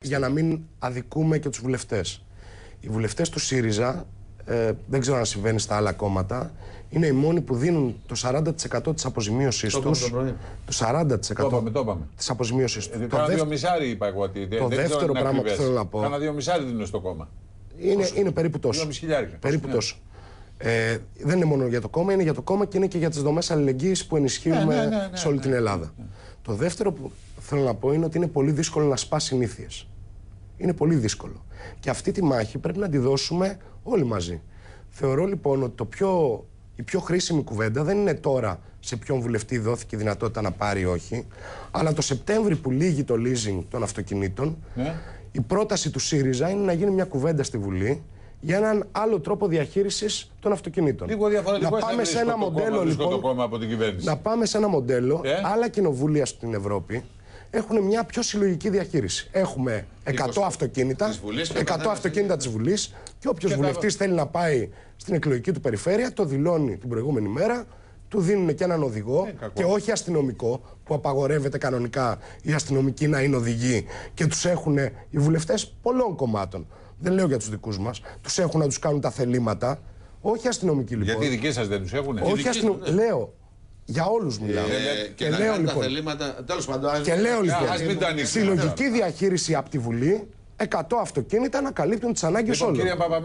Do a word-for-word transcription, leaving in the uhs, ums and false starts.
για να μην αδικούμε και τους βουλευτές. Οι βουλευτές του ΣΥΡΙΖΑ, ε, δεν ξέρω αν συμβαίνει στα άλλα κόμματα, είναι οι μόνοι που δίνουν το σαράντα τοις εκατό της αποζημίωσης τους. Το σαράντα τοις εκατό της αποζημίωσης τους. Κάνα δύο μισάρι είπα εγώ ότι. Το δεύτερο πράγμα που θέλω να πω. Κάνα δύο μισάρι δίνουν στο κόμμα. Είναι, είναι περίπου τόσο. Περίπου τόσο. Ε, δεν είναι μόνο για το κόμμα, είναι για το κόμμα και είναι και για τις δομές αλληλεγγύης που ενισχύουμε ναι, ναι, ναι, ναι, σε όλη ναι, την Ελλάδα. Ναι, ναι. Το δεύτερο που θέλω να πω είναι ότι είναι πολύ δύσκολο να σπάσει συνήθειες. Είναι πολύ δύσκολο. Και αυτή τη μάχη πρέπει να τη δώσουμε όλοι μαζί. Θεωρώ λοιπόν ότι το πιο, η πιο χρήσιμη κουβέντα δεν είναι τώρα σε ποιον βουλευτή δόθηκε η δυνατότητα να πάρει ή όχι, αλλά το Σεπτέμβρη που λύγει το leasing των αυτοκινήτων, ναι. η πρόταση του ΣΥΡΙΖΑ είναι να γίνει μια κουβέντα στη Βουλή για έναν άλλο τρόπο διαχείρισης των αυτοκινήτων. Λίγο διαφορετικό. Να πάμε σε ένα μοντέλο, λοιπόν, το από την κυβέρνηση. Να πάμε σε ένα μοντέλο, ε? άλλα κοινοβούλια στην Ευρώπη έχουν μια πιο συλλογική διαχείριση. Έχουμε εκατό είκοσι αυτοκίνητα, της Βουλής, εκατό αυτοκίνητα της Βουλής και όποιος βουλευτής θέλει να πάει στην εκλογική του περιφέρεια το δηλώνει την προηγούμενη μέρα, του δίνουν και έναν οδηγό ε, και όχι αστυνομικό, που απαγορεύεται κανονικά οι αστυνομικοί να είναι οδηγοί και τους έχουν οι βουλευτές πολλών κομμάτων. Δεν λέω για τους δικούς μας, τους έχουν να τους κάνουν τα θελήματα, όχι αστυνομικοί λοιπόν. Γιατί οι δικοί σας δεν τους έχουν? Όχι αστυνομικοί, ναι. Λέω. Για όλους μιλάω. Ε, και, και να λέω λοιπόν. Θελήματα, τέλος πάντων, και λέω λοιπόν. Συλλογική διαχείριση από τη Βουλή, εκατό αυτοκίνητα να καλύπτουν τις ανάγκες λοιπόν, όλων.